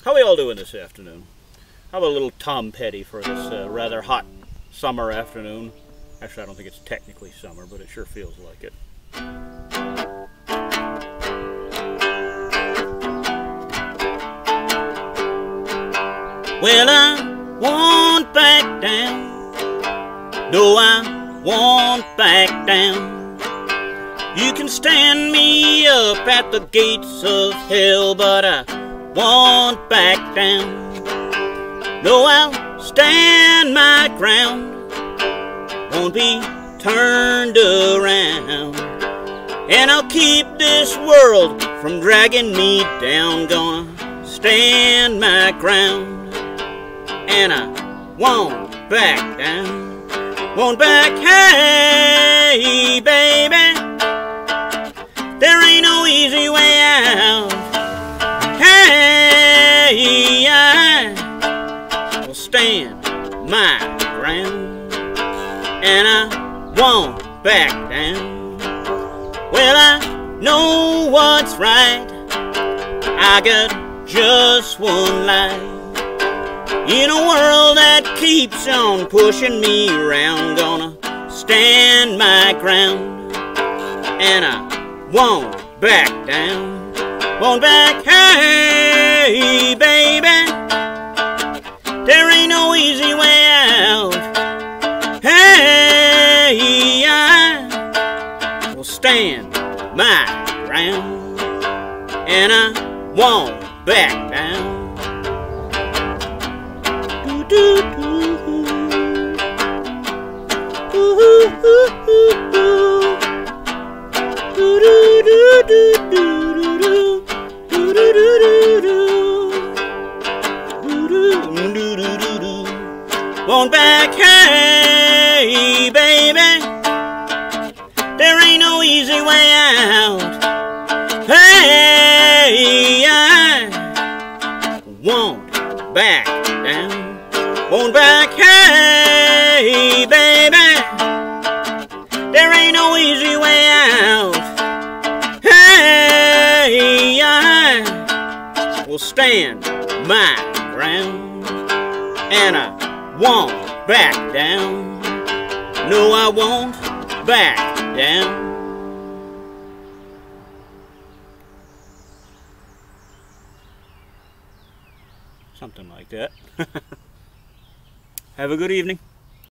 How are we all doing this afternoon? How about a little Tom Petty for this rather hot summer afternoon? Actually, I don't think it's technically summer, but it sure feels like it. Well, I won't back down. No, I won't back down. You can stand me up at the gates of hell, but I won't back down. No, I'll stand my ground. Won't be turned around. And I'll keep this world from dragging me down. Gonna stand my ground. And I won't back down. Won't back, hey baby. There ain't no easy way out. Hey, I will stand my ground. And I won't back down. Well, I know what's right. I got just one life. In a world that keeps on pushing me around, gonna stand my ground. And I won't back down. Won't back, hey baby. There ain't no easy way out. Hey, I will stand my ground. And I won't back down. Do, do, do. Ooh, ooh, ooh, ooh. Do, do, do, do, do, do. Do, do, do, do, do. Do, do, do, do. Won't back, hey baby. There ain't no easy way out. Hey, I won't back down. Won't back, hey baby. There ain't no easy way out. Hey, I will stand my ground. And I won't back down. No, I won't back down. Something like that. Have a good evening.